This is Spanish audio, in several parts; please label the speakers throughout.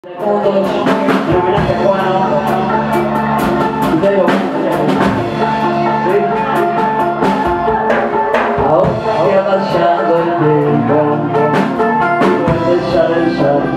Speaker 1: Juntos, en homenaje a Juano. ¿Sí? Ahora que ha pasado el tiempo, puedes saber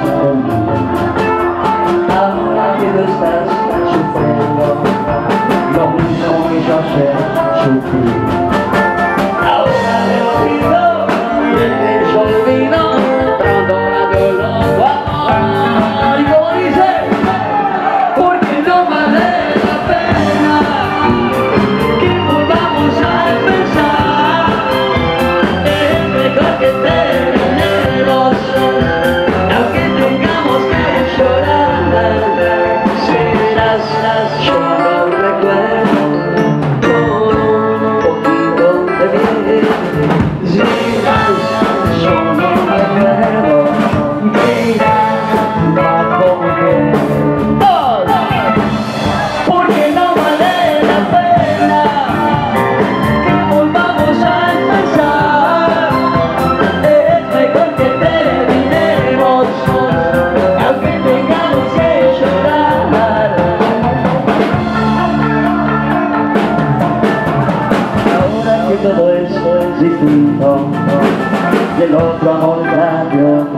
Speaker 1: ahora que tú estás sufriendo lo mismo que yo sé sufrir. Ahora te olvido, te olvido, pronto la te olvido. Y como dice, porque no vale la pena que volvamos a empezar. Es mejor que terminemos, aunque tengamos que llorar. Serás, yo lo recuerdo con un poquito de mí. Serás, yo no recuerdo. Porque no vale la pena que volvamos a empezar. Es mejor que terminemos, aunque tengamos que llorar. Ahora que todo esto es distinto del otro amor cambio.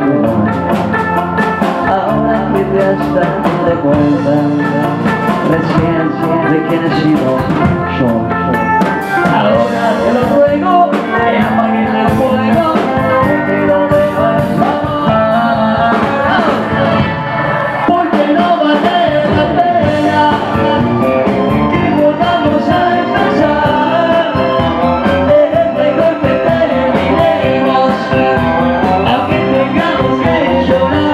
Speaker 1: Ahora que te has dado de cuenta recién de quién he sido yo. Ahora te lo ruego, que apaguen el fuego, que lo debas amar. Porque no vale la pena que volvamos a empezar. Es mejor que terminemos, aunque tengamos que llorar.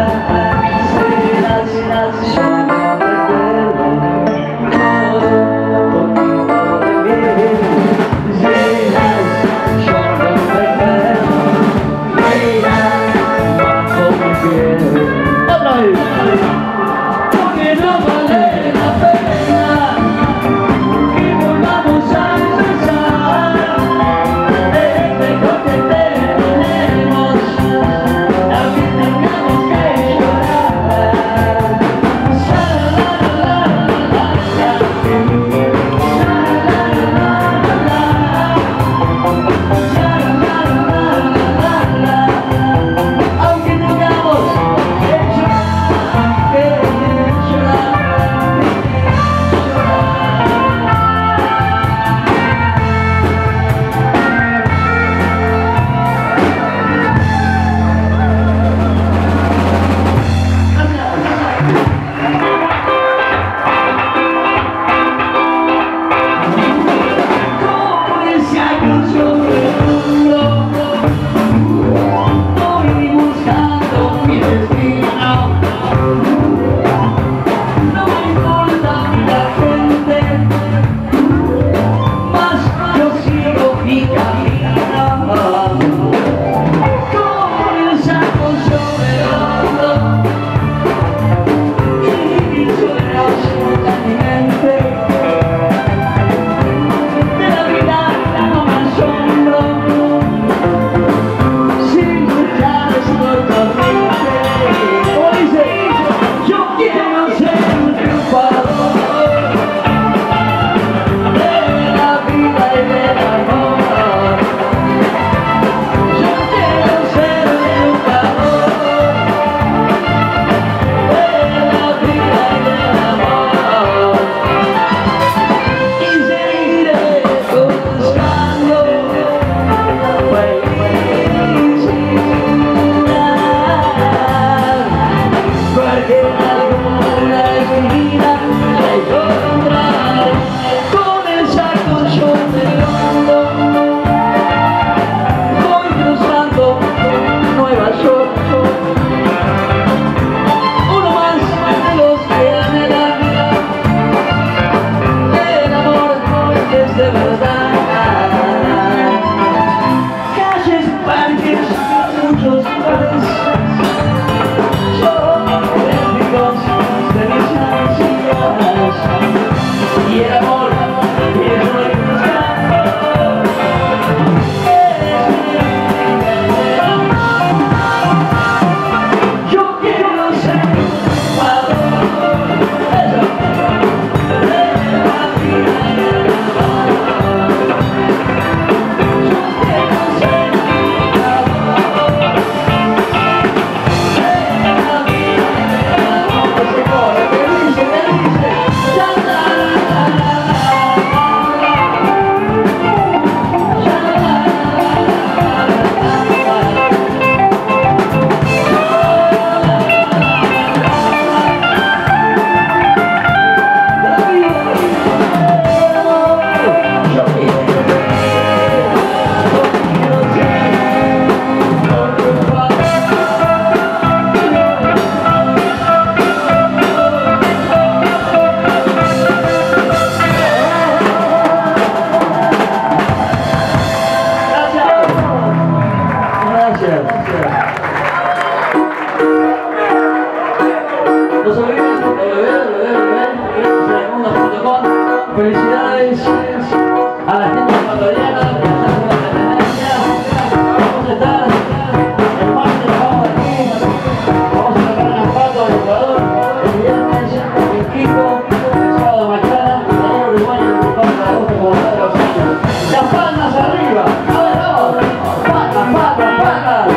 Speaker 1: Porque no vale la pena que volvamos a empezar. Es mejor que terminemos, aunque tengamos que llorar. Aunque tengamos muchos bares, yo Los sobrinos www.telemundo.com. Felicidades a la gente ecuatoriana que está haciendo la tendencia. Vamos a estar el martes, vamos aquí, vamos a tocar en Ambato, el Ecuador, el viernes en Quito, el sábado mañana, en Uruguay, en el Parque de Agosto, como todos los años. Las palmas arriba, a ver, vamos, palmas, palmas, palmas.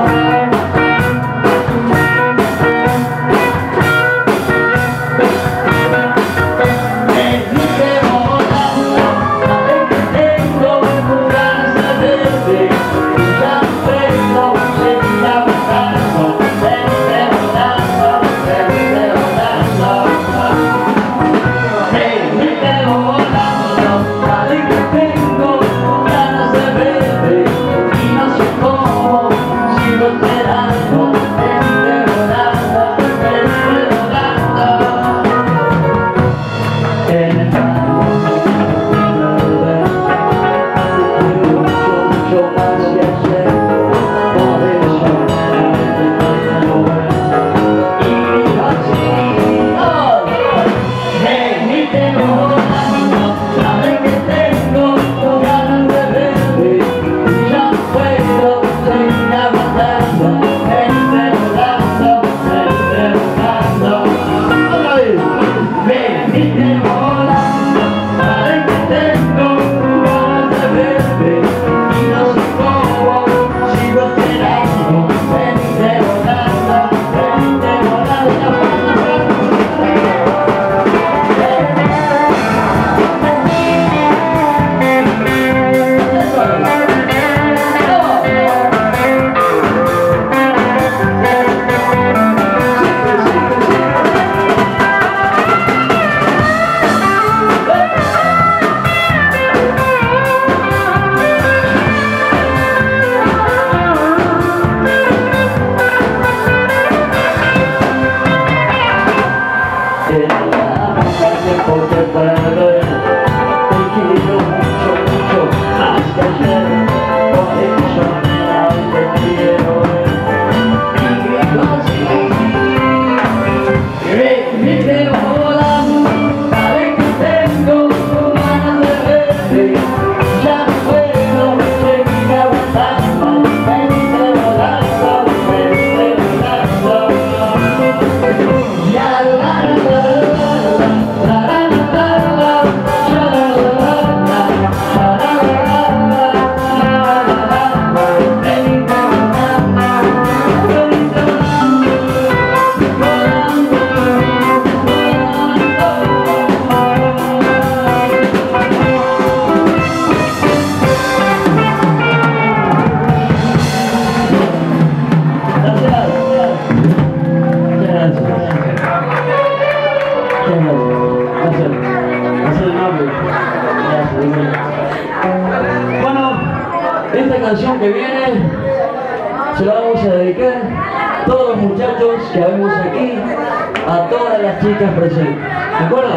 Speaker 1: Bueno, esta canción que viene se la vamos a dedicar a todos los muchachos que vemos aquí, a todas las chicas presentes. ¿De acuerdo?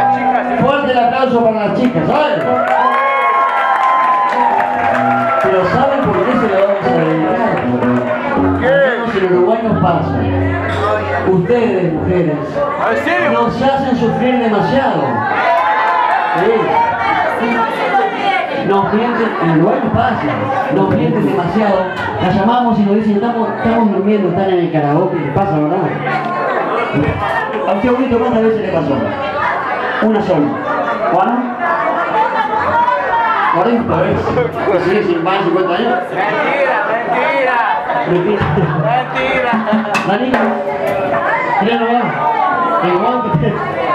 Speaker 1: Fuerte el aplauso para las chicas, ¿saben? Pero ¿saben por qué se la vamos a dedicar? En Uruguay nos pasa. Ustedes, mujeres, nos hacen sufrir demasiado. Sí. Nos mienten, en Uruguay nos pasa, nos mienten demasiado. La llamamos y nos dicen, estamos durmiendo, están en el karaoke, ¿qué pasa, verdad? A usted, Aurito, ¿cuántas veces le pasó? Una sola. ¿Juan? 40 veces. ¿Sí? ¿Sin más de 50 años? Mentira. Danilo, ¿qué no va? Igual que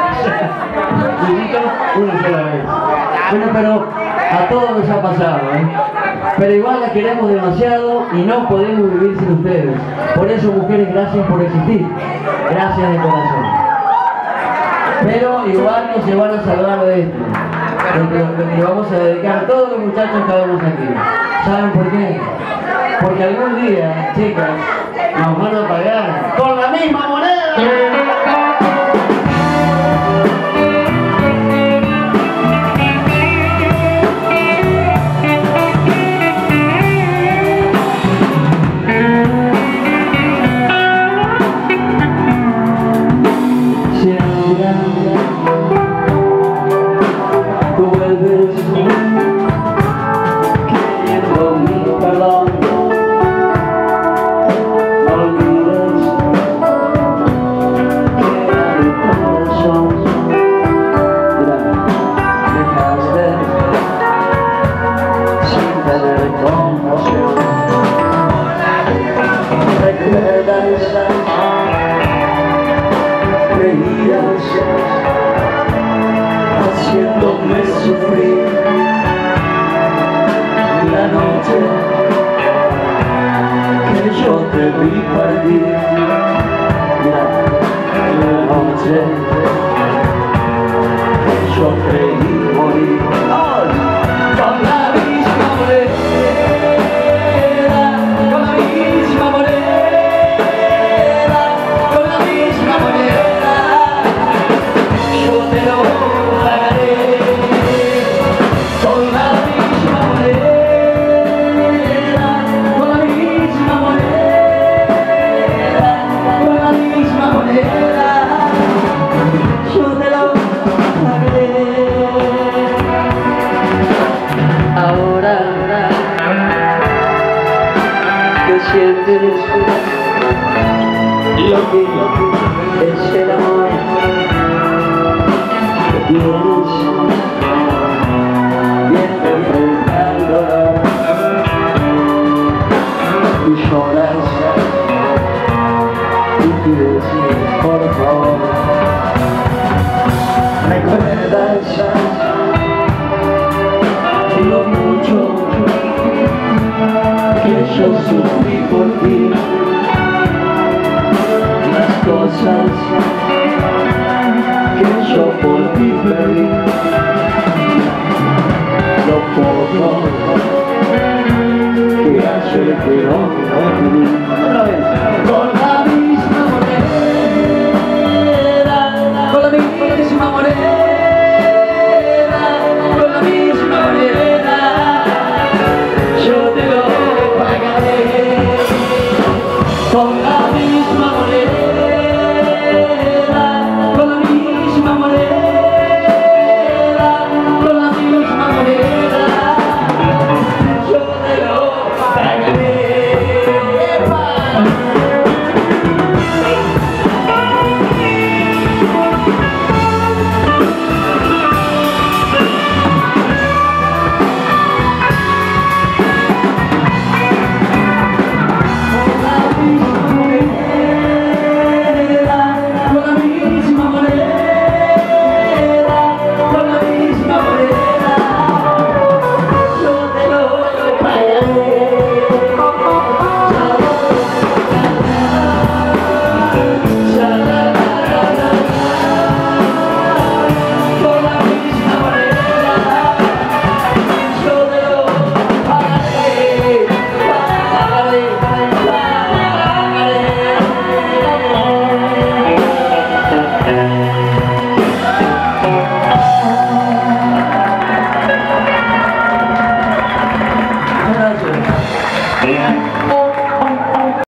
Speaker 1: una sola vez. Bueno, pero a todos nos ha pasado, ¿eh? Pero igual la queremos demasiado y no podemos vivir sin ustedes. Por eso, mujeres, gracias por existir. Gracias de corazón. Pero igual no se van a salvar de esto. Lo que vamos a dedicar a todos los muchachos que vemos aquí. ¿Saben por qué? Porque algún día, chicas, nos van a pagar con la misma moneda.
Speaker 2: días haciéndome sufrir. La noche que yo te vi partir, la noche que yo creí morir. Con la misma moneda, con la misma moneda, con la misma moneda, yo te lo pagaré. Con la misma moneda, con la misma moneda, con la misma moneda, yo te lo pagaré. Ahora que sientes lo que es el amor que tienes, viendo frente al dolor y lloras y pides por favor. ¿Recuerdas lo mucho que yo sufrí por ti? Las cosas que yo por ti perdí, lo poco que ayer te lo perdí. Otra vez.